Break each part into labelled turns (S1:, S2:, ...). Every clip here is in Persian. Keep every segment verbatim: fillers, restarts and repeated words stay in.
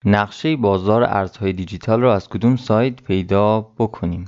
S1: نقشه بازار ارزهای دیجیتال رو از کدوم سایت پیدا بکنیم؟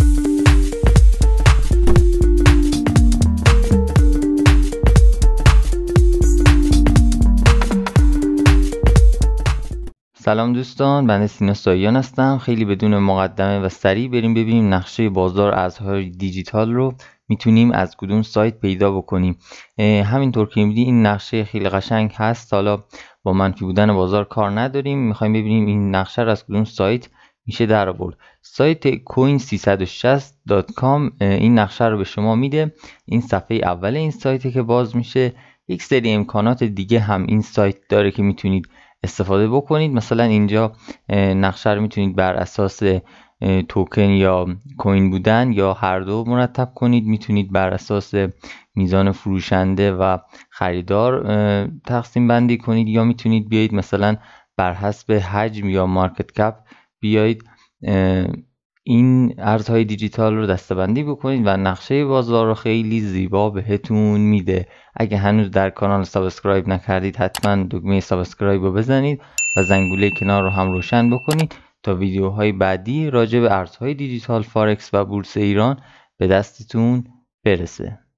S1: سلام دوستان، بنده سینا ساییان هستم. خیلی بدون مقدمه و سریع بریم ببینیم نقشه بازار ارزهای دیجیتال رو میتونیم از کدوم سایت پیدا بکنیم. همینطور که میبینید این نقشه خیلی قشنگ هست. حالا با منفی بودن بازار کار نداریم، میخوایم ببینیم این نقشه رو از کدوم سایت میشه در آورد. سایت کوین سیصد و شصت دات کام این نقشه رو به شما میده. این صفحه اول این سایت که باز میشه. یک سری امکانات دیگه هم این سایت داره که میتونید استفاده بکنید. مثلا اینجا نقشه رو میتونید بر اساس توکن یا کوین بودن یا هر دو مرتب کنید. میتونید بر اساس میزان فروشنده و خریدار تقسیم بندی کنید، یا میتونید بیایید مثلا بر حسب حجم یا مارکت کپ بیایید این ارزهای دیجیتال رو دسته‌بندی بکنید و نقشه بازار رو خیلی زیبا بهتون میده. اگه هنوز در کانال سابسکرایب نکردید حتما دکمه سابسکرایب رو بزنید و زنگوله کنار رو هم روشن بکنید تا ویدیوهای بعدی راجع به ارزهای دیجیتال، فارکس و بورس ایران به دستتون برسه.